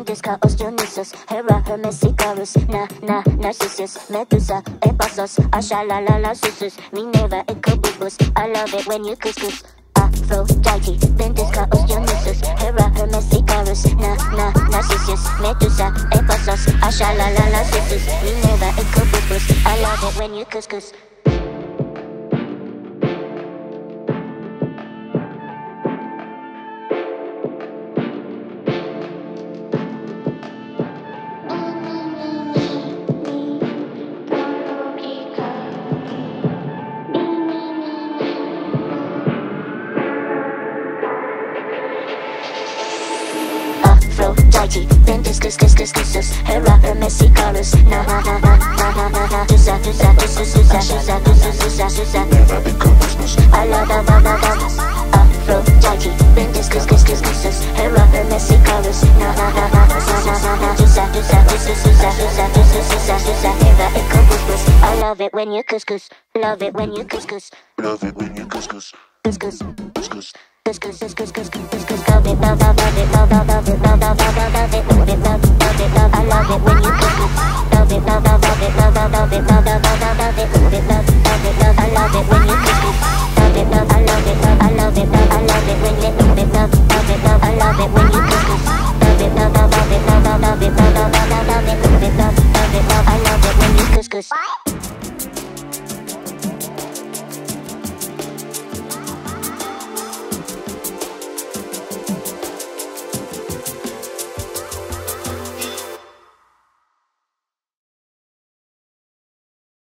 Ventus, Chaos, Dionysus, Hera, Hermes, Icarus, Narcissus, Medusa, Ephasos, Ashalalala, Susus, Minerva, Ecobubus. I love it when you couscous. Aphrodite, Ventus, Chaos, Dionysus, Hera, Hermes, Icarus, Narcissus, Medusa, Ephasos, Ashalalala, Susus, Minerva, Ecobubus. I love it when you couscous. Aphrodite, Ventus, Cuscus, Hera, Hermes, Icarus, I love Aphrodite, Ventus, Cuscus, Hera, Hermes, Icarus, I love it when you couscous, love it when you couscous, Love it when you couscous, couscous. couscous. I love it when you cook it. Love it, love it, love it, love it, love it, love it, love it, love it, love it.